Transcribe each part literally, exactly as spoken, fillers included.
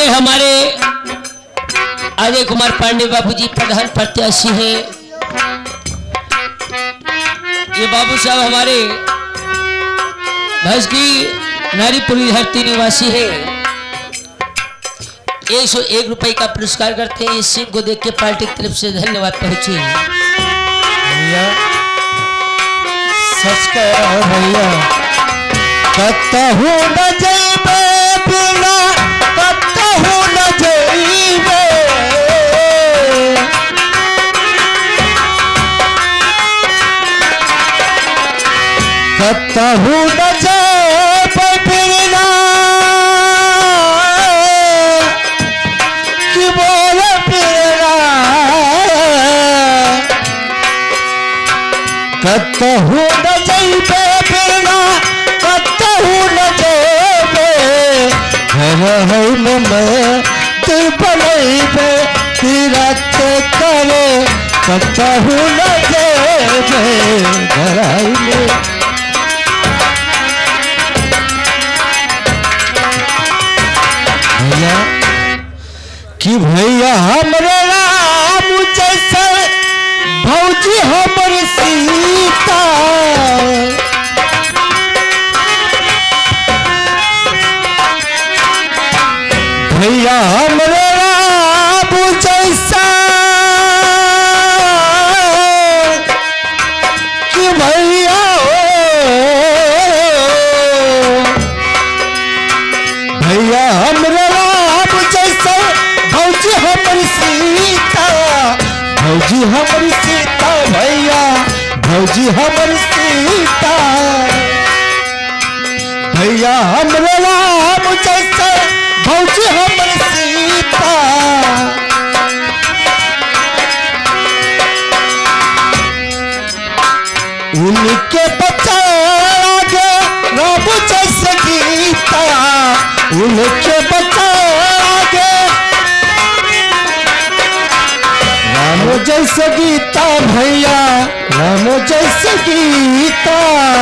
हमारे अजय कुमार पांडे बाबूजी प्रधान प्रत्याशी हैं। ये बाबू साहब हमारे भैंस की नारीपुरी धरती निवासी है। एक सौ एक रुपए का पुरस्कार करते हैं। इस सीन को देख के पार्टी की तरफ से धन्यवाद पहुंचे। भैया सच कह रहा है भैया, कतहु न जइबे बिना कतहु न जइबे, कतहु न जइबे बिना कि बोल बिना, कतहु न जइबे बिना कतहु न जइबे, घर है में दिल बनइबे तीरथ करे, कतहु न जइबे घर है भैया कि भैया हमरे राम जैसे भौजी हमर सीता, भैया हमरे राम जैसा कि भैया भैया हमरे राम जैसा भौजी हमर सीता, भौजी हमर सीता भैया भौजी हमर सीता, भैया हमरे राम जैसा भौजी हमर सीता, उनके बच्चा आगे राम जैसे गीता, उनके बच्चा आगे राम जैसे गीता भैया राम जैसे गीता,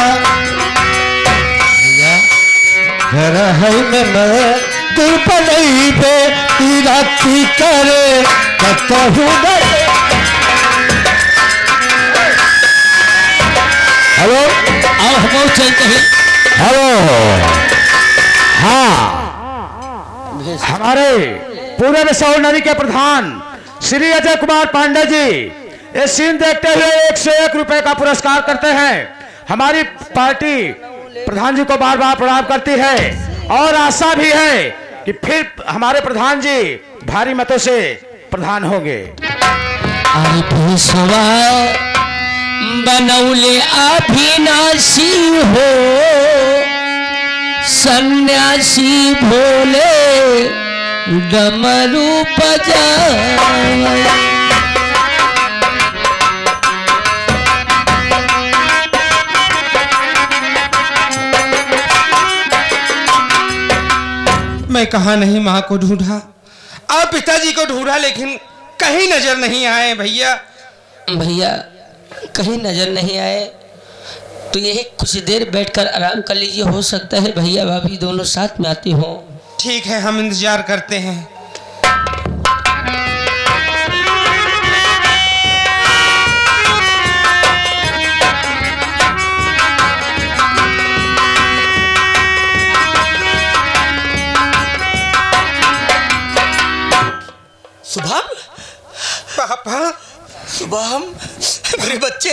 घर है में दिल बनइबे तीरथी करे, कतहु न। हेलो आओ हम चलते हैं। हेलो हाँ, हमारे पूरे विशाल नदी के प्रधान श्री अजय कुमार पांडे जी ये सीन देखते हुए एक सौ एक रुपए का पुरस्कार करते हैं। हमारी पार्टी प्रधान जी को बार बार प्रणाम करती है और आशा भी है कि फिर हमारे प्रधान जी भारी मतों से प्रधान होंगे। बनौले अभिनाशी हो सन्यासी भोले डमरू बजाए, मैं कहाँ नहीं माँ को ढूंढा, अब पिताजी को ढूंढा लेकिन कहीं नजर नहीं आए। भैया भैया कहीं नजर नहीं आए तो यही कुछ देर बैठकर आराम कर लीजिए। हो सकता है भैया भाभी दोनों साथ में आती हो। ठीक है, हम इंतजार करते हैं। शुभम पापा शुभम मेरे बच्चे,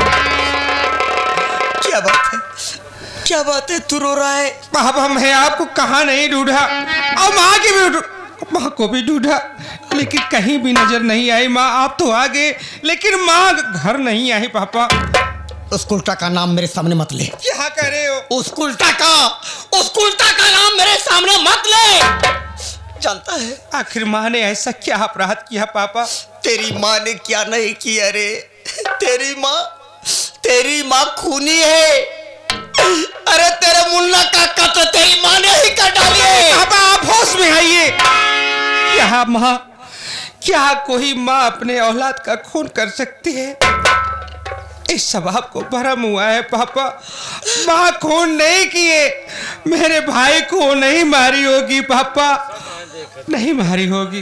क्या बात है क्या बात है तू रो रहा है? पापा मैं आपको कहाँ नहीं ढूंढा और माँ की भी माँ को भी ढूंढा लेकिन कहीं भी नजर नहीं आई। माँ आप तो आ गए लेकिन माँ घर नहीं आई। पापा उस कुल्टा का नाम मेरे सामने मत ले। क्या कर रहे हो? उस कुल्टा का उस कुल्टा का नाम मेरे सामने मत ले। जानता है आखिर माँ ने ऐसा क्या अपराध किया? पापा तेरी माँ ने क्या नहीं किया रे? तेरी माँ तेरी माँ खूनी है। अरे तेरे मुन्ना का कत्ल तेरी माँ ने ही कर डाली है। पापा आप होश में आइए। क्या माँ क्या कोई माँ अपने औलाद का खून कर सकती है? इस स्वभाव को भ्रम हुआ है। पापा माँ खून नहीं किए, मेरे भाई को नहीं मारी होगी। पापा नहीं मारी होगी।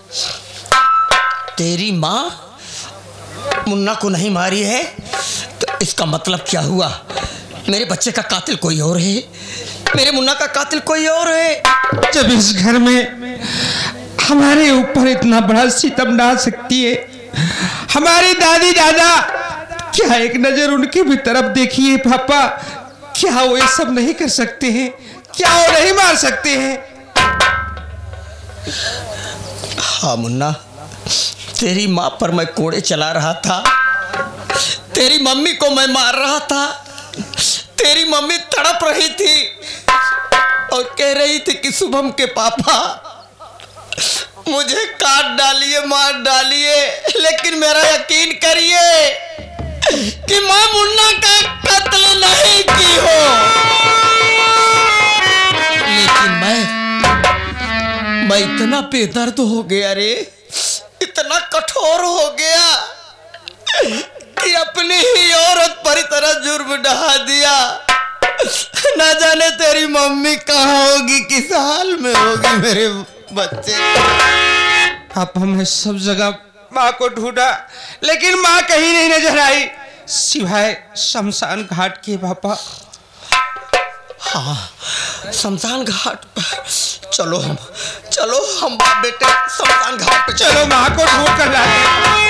तेरी माँ मुन्ना को नहीं मारी है तो इसका मतलब क्या हुआ? मेरे बच्चे का कातिल कोई और है, मेरे मुन्ना का कातिल कोई और है। जब इस घर में हमारे ऊपर इतना बड़ा सितम डाल सकती है हमारी दादी दादा, क्या एक नजर उनकी भी तरफ देखिए पापा, क्या वो ये सब नहीं कर सकते हैं? क्या वो नहीं मार सकते हैं? हाँ मुन्ना, तेरी माँ पर मैं कोड़े चला रहा था, तेरी मम्मी को मैं मार रहा था, तेरी मम्मी तड़प रही थी और कह रही थी कि शुभम के पापा मुझे काट डालिए, मार डालिए, लेकिन मेरा यकीन करिए कि मैं मुन्ना का कत्ल नहीं की हो। लेकिन मैं मैं इतना बेदर्द हो गया रे, इतना कठोर हो गया कि अपनी ही औरत पर इतना जुर्म ढहा दिया। ना जाने तेरी मम्मी कहाँ होगी, किस हाल में होगी मेरे बच्चे। पापा मैं सब जगह माँ को ढूंढा लेकिन माँ कहीं नहीं नजर आई सिवाय शमशान घाट के पापा। हाँ शमशान घाट पर चलो, हम चलो हम बाप बेटे शमशान घाट पर चलो माँ को ढूंढ कर लाते।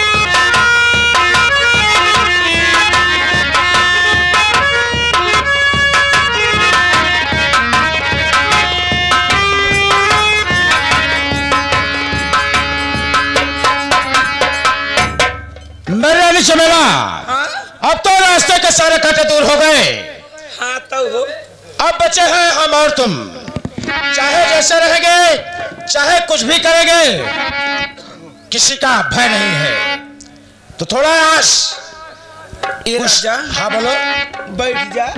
मेरे नहीं चलेगा। हाँ? अब तो रास्ते के सारे कांटे दूर हो गए। हाँ तो हो। अब बचे हैं हम और तुम, चाहे जैसे रहेंगे चाहे कुछ भी करेंगे, किसी का भय नहीं है। तो थोड़ा आस ये राजा, हाँ बोलो, बैठ जा।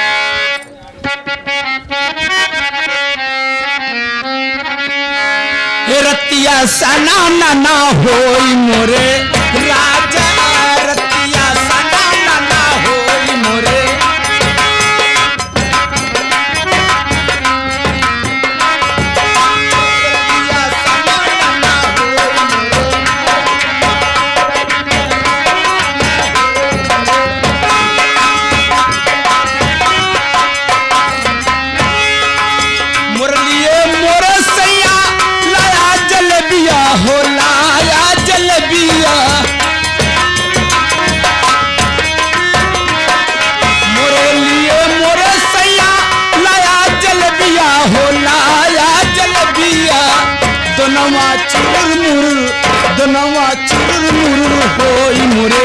रतिया सना ना ना होई मोरे राजा, रतिया सना ना ना होई मोरे। रतिया सना ना ना होई मोरे। मुरलिए मोरे सैया लाया जलेबिया हो, लाया जलेबिया। मोरे लिए मोरे सैया लाया जलेबिया हो, लाया जलेबिया। दोनवा चुर मुर, दोनवा चुर मुर होई मोरे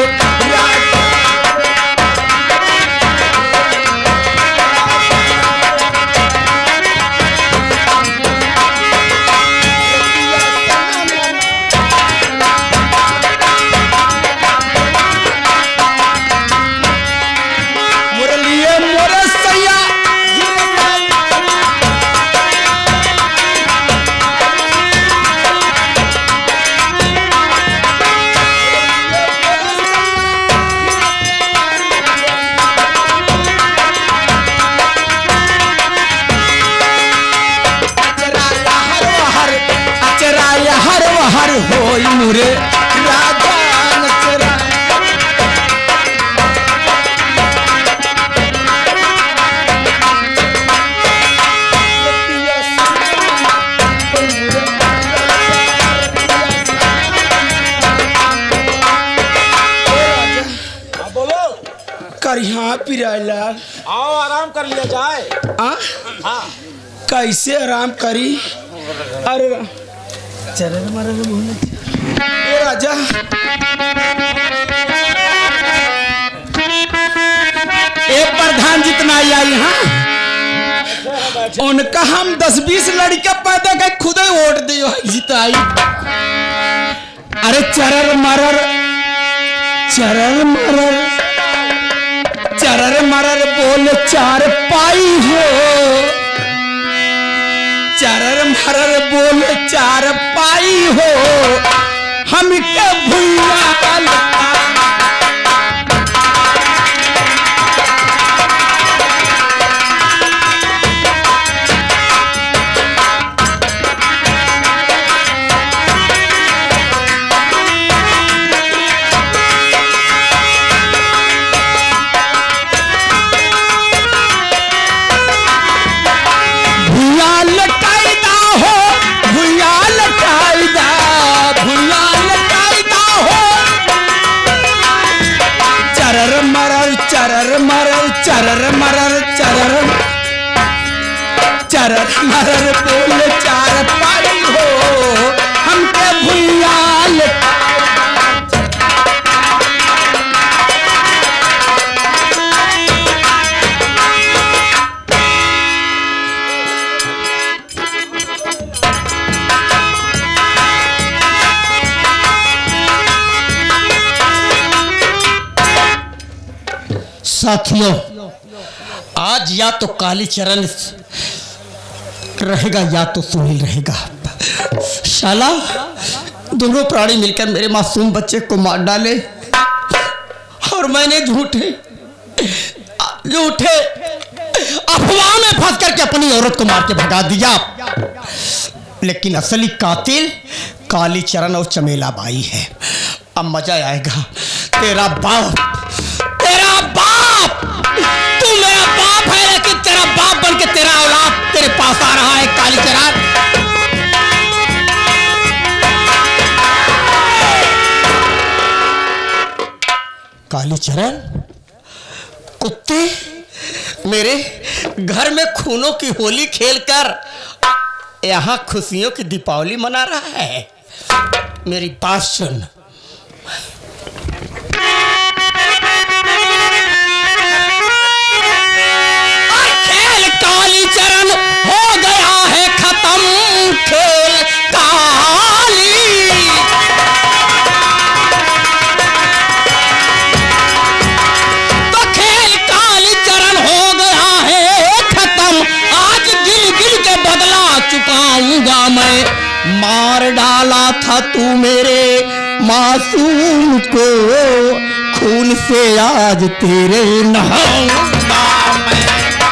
हर होई मुरे राजा नचरा। बोलो कर यहाँ पिराला, आओ आराम कर लिया जाए। आ? हाँ कैसे आराम करी? अरे चरण मरण ए राजा, एक प्रधान जितना आया यहाँ, उनका हम दस बीस लड़का पैदा कर खुदे वोट दियो जिताई। अरे चरर मरर, चरर मरर, चरर मरर बोल चार पाई हो, चरर मरर बोल चार पाई हो, हम क्या भूला मरर चरर मरर चरर चरर मरर बोल चार पारी हो हमके भुइयाल साथियों, आज या तो कालीचरण रहेगा या तो सुनील रहेगा। शाला दोनों प्राणी मिलकर मेरे मासूम बच्चे को मार डाले और मैंने झूठे झूठे अफवाह में फंस करके अपनी औरत को मार के भगा दिया। लेकिन असली कातिल कालीचरण और चमेला बाई है। अब मजा आएगा। तेरा बाप तेरा बाप तू मेरा बाप है, लेकिन तेरा बाप बन के तेरा औलाद तेरे पास आ रहा है कालीचरण। कालीचरण कुत्ते मेरे घर में खूनों की होली खेलकर यहाँ खुशियों की दीपावली मना रहा है। मेरी बात सुन। कालीचरण हो गया है खत्म खेल काली। तो खेल कालीचरण हो गया है खत्म। आज गिल गिल के बदला चुकाऊंगा मैं। मार डाला था तू मेरे मासूम को, खून से आज तेरे नहाऊंगा मैं।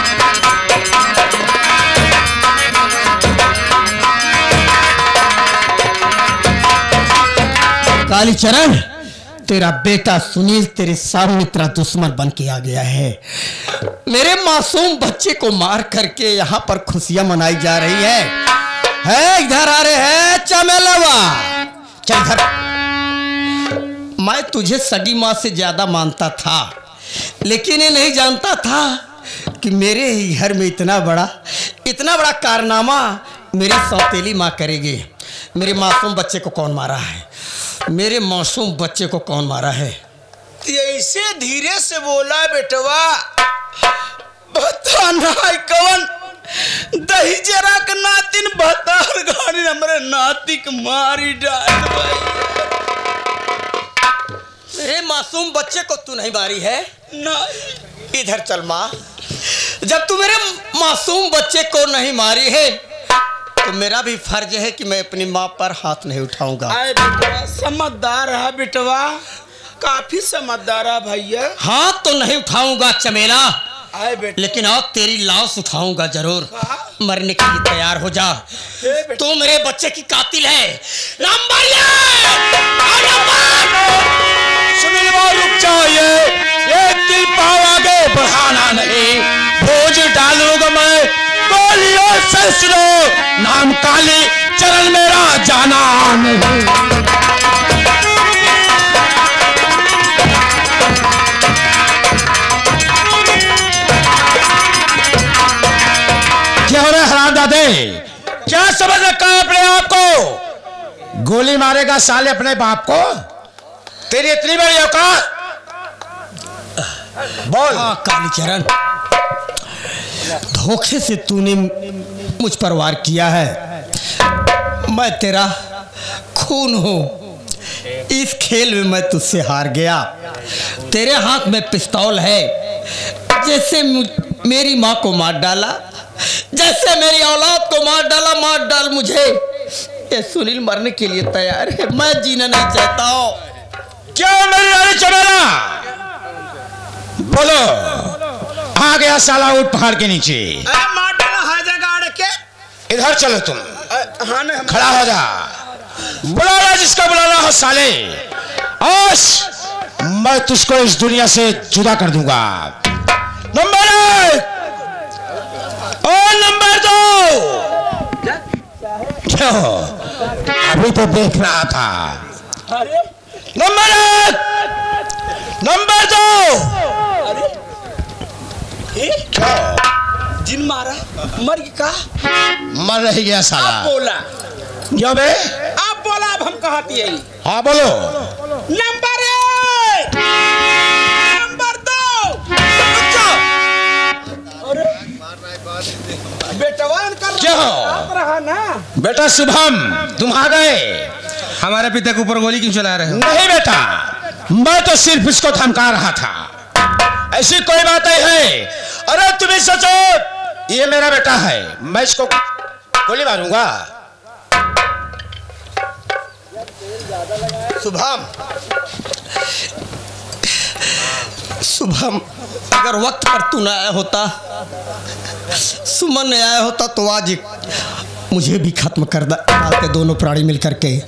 कालीचरण तेरा बेटा सुनील तेरे सामने तेरा दुश्मन बन के आ गया है। मेरे मासूम बच्चे को मार करके यहाँ पर खुशियां मनाई जा रही है। है इधर आ रहे हैं चमेलवा, चल इधर। मैं तुझे सगी माँ से ज्यादा मानता था, लेकिन ये नहीं जानता था कि मेरे ही घर में इतना बड़ा इतना बड़ा कारनामा मेरी सौतेली माँ करेगी। मेरे मासूम बच्चे को कौन मारा है? मेरे मासूम बच्चे को कौन मारा है? ऐसे धीरे से बोला बेटवा, बता ना कौन दही जरा का नातिन बतार गाड़ी हमारे नाती को मारी डाल। मेरे मासूम बच्चे को तू नहीं मारी है? नहीं। इधर चल माँ। जब तू मेरे मासूम बच्चे को नहीं मारी है तो मेरा भी फर्ज है कि मैं अपनी माँ पर हाथ नहीं उठाऊंगा। आए बेटवा, समझदार है बेटवा, काफी समझदार है भैया। हाथ तो नहीं उठाऊंगा चमेला, आए बेटा, लेकिन अब तेरी लाश उठाऊंगा जरूर। मरने के लिए तैयार हो जा। तू मेरे बच्चे की कातिल है। नंबर सुनील भाई रुक जाइए, एक दिल पाव आगे बढ़ाना नहीं। भोज डालूंगा मैं गोलियों से सुनो, नाम काली चरण मेरा जाना नहीं। क्या हो रहा है हरामजादे? क्या समझ रखा है अपने आप को? गोली मारेगा साले अपने बाप को? तेरी इतनी बड़ी औकात? बोल। हाँ कालीचरण, धोखे से तूने मुझ पर वार किया है। मैं तेरा खून हूं। इस खेल में मैं तुझसे हार गया। तेरे हाथ में पिस्तौल है। जैसे मेरी माँ को मार डाला, जैसे मेरी औलाद को मार डाला, मार डाल मुझे। ये सुनील मरने के लिए तैयार है, मैं जीना नहीं चाहता हूँ। क्या मेरी रानी चमेला? बोलो। आ गया साला ऊंट पहाड़ के नीचे। मार डाला हर जगह अड़ के। इधर चलो तुम। हाँ ना, खड़ा हो जा। बुलाना जिसका बुलाना हो साले। आज मैं तुझको इस दुनिया से जुदा कर दूंगा। नंबर एक और नंबर दो। क्यों? अभी तो देख रहा था। नंबर एक, नंबर दो। क्या जिन मारा मर का मर रही गया साला। आप बोला क्यों बे? आप बोला अब हम कहती है। हाँ बोलो। नंबर एक, नंबर दो। बेटवा क्या रहा ना बेटा शुभम, तुम आ गए। हमारे पिता के ऊपर गोली क्यों चला रहे हो? नहीं बेटा, मैं तो सिर्फ इसको धमका रहा था, ऐसी कोई बात नहीं है। अरे तुम्हें सोचो ये मेरा बेटा है, मैं इसको गोली मारूंगा। शुभम शुभम, अगर वक्त पर तू न आया होता, सुमन ने आया होता तो आज मुझे भी खत्म कर डालते दोनों प्राणी मिलकर के।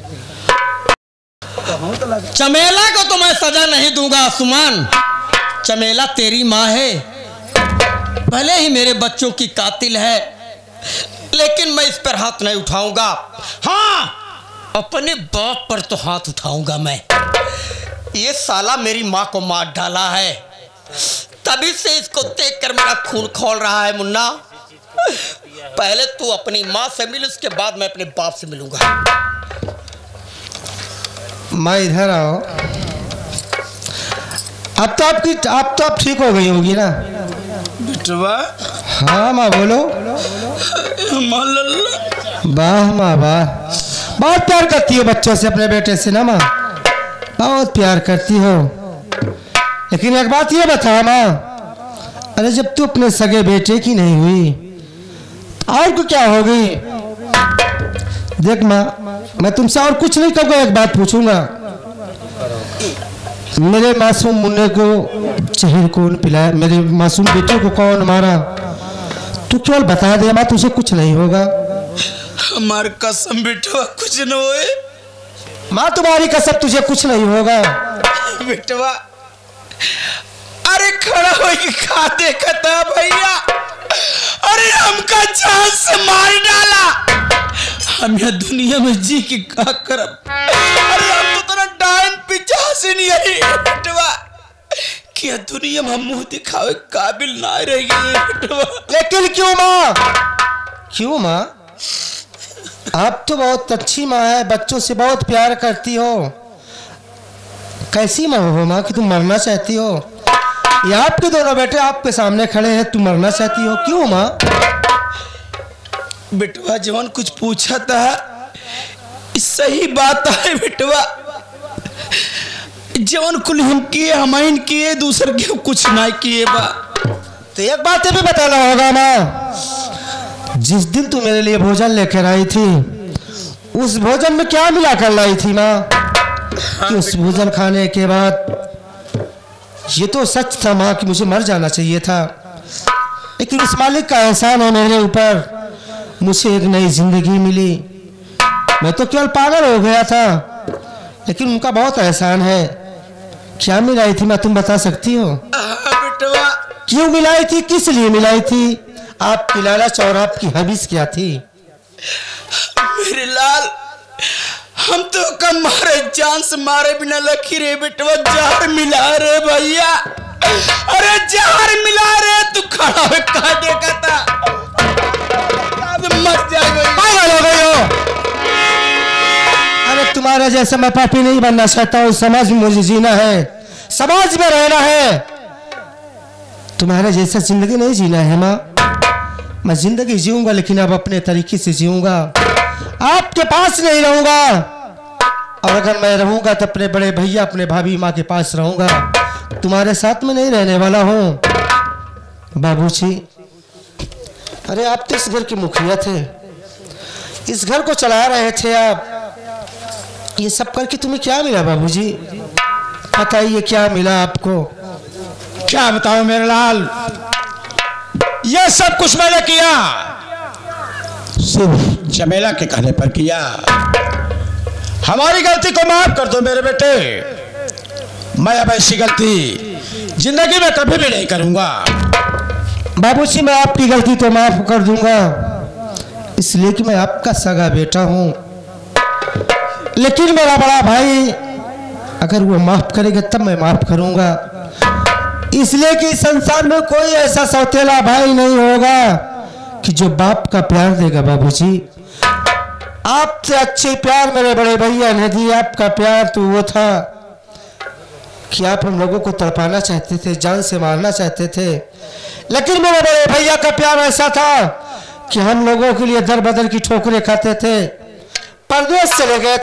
चमेला को तो मैं सजा नहीं दूंगा सुमन, चमेला तेरी माँ है, भले ही मेरे बच्चों की कातिल है, लेकिन मैं इस पर हाथ नहीं उठाऊंगा। हाँ, अपने बाप पर तो हाथ उठाऊंगा मैं। ये साला मेरी माँ को मार डाला है, तभी से इसको देखकर मेरा खून खौल रहा है। मुन्ना, पहले तू अपनी माँ से मिल, उसके बाद मैं अपने बाप से मिलूंगा। माँ इधर आओ। अब तो आपकी आप तो आप ठीक हो गई होगी ना बिटवा? हाँ माँ बोलो। वाह माँ वाह, बहुत प्यार करती हो बच्चों से, अपने बेटे से ना माँ, बहुत प्यार करती हो। लेकिन एक बात ये बता माँ, अरे जब तू अपने सगे बेटे की नहीं हुई और को क्या होगी? देख माँ, मैं तुमसे और कुछ नहीं कहूँगा, एक बात पूछूंगा। मेरे मासूम मुन्ने को जहर कौन पिलाया? मेरे मासूम बेटे को कौन मारा? तू केवल बता दे माँ, तुझे कुछ नहीं होगा। हमारी कसम बेटवा, कुछ न होए। माँ तुम्हारी कसम, तुझे कुछ नहीं होगा बेटवा। अरे खड़ा हो के खा देखा था भैया, अरे हमका जान से मार डाला। हम यहाँ दुनिया में जी के क्या करब? अरे हम तो तेरा डायन पीछा से नहीं है बेटवा, क्या दुनिया में हम मुंह दिखावे काबिल ना रह गए बेटवा। लेकिन क्यों माँ, क्यों माँ? आप तो बहुत अच्छी माँ है, बच्चों से बहुत प्यार करती हो। कैसी माँ हो माँ कि तुम मरना चाहती हो? ये आपके दोनों बेटे आपके सामने खड़े हैं, तुम मरना चाहती हो, क्यों माँ? बेटवा जवान कुछ पूछा था, सही बात है बेटवा। जवान कुल हम किए, हमाइन किए, दूसर के कुछ ना किए बा। तो एक बात भी बताना होगा माँ, जिस दिन तू मेरे लिए भोजन लेकर आई थी, उस भोजन में क्या मिला कर लाई थी माँ? कि उस भोजन खाने के बाद ये तो सच था माँ कि मुझे मर जाना चाहिए था, लेकिन उस मालिक का एहसान है मेरे ऊपर, मुझे एक नई जिंदगी मिली। मैं तो केवल पागल हो गया था, लेकिन उनका बहुत एहसान है। क्या मिलाई थी माँ, तुम बता सकती हो? बेटवा क्यों मिलाई थी, किस लिए मिलाई थी? आपकी लालच और आपकी हबीस क्या थी? मेरे लाल, हम तो कम मारे जान से मारे बिना लखी रे बेटवा, जहर मिला रे भैया। अरे जहर मिला रे, तू खड़ा हो कहा देखा था, मर जाएगा। पागल हो गई हो? अरे तुम्हारा जैसा मैं पापी नहीं बनना चाहता हूँ, समाज में मुझे जीना है, समाज में रहना है, तुम्हारे जैसा जिंदगी नहीं जीना है माँ। मैं जिंदगी जीऊंगा, लेकिन अब अपने तरीके से जीऊंगा, आपके पास नहीं रहूंगा। और अगर मैं रहूंगा तो अपने बड़े भैया, अपने भाभी माँ के पास रहूंगा, तुम्हारे साथ में नहीं रहने वाला हूँ। बाबूजी, अरे आप तो इस घर के मुखिया थे, इस घर को चला रहे थे आप, ये सब करके तुम्हें क्या मिला बाबूजी? बताइए क्या मिला आपको? क्या बताओ मेरे लाल, ये सब कुछ मैंने किया सिर्फ चमेला के कहने पर किया। हमारी गलती को माफ कर दो मेरे बेटे, मैं अब ऐसी गलती जिंदगी में कभी भी नहीं करूंगा। बाबूजी, मैं आपकी गलती तो माफ कर दूंगा, इसलिए कि मैं आपका सगा बेटा हूं, लेकिन मेरा बड़ा भाई अगर वो माफ करेगा तब मैं माफ करूंगा। इसलिए कि संसार में कोई ऐसा सौतेला भाई नहीं होगा कि जो बाप का प्यार देगा। बाबूजी, आपसे अच्छे प्यार मेरे बड़े भैया ने दी। आपका प्यार तो वो था कि आप हम लोगों को तड़पाना चाहते थे, जान से मारना चाहते थे, लेकिन मेरे बड़े भैया का प्यार ऐसा था कि हम लोगों के लिए दर बदर की ठोकरें खाते थे, परदेश चले गए।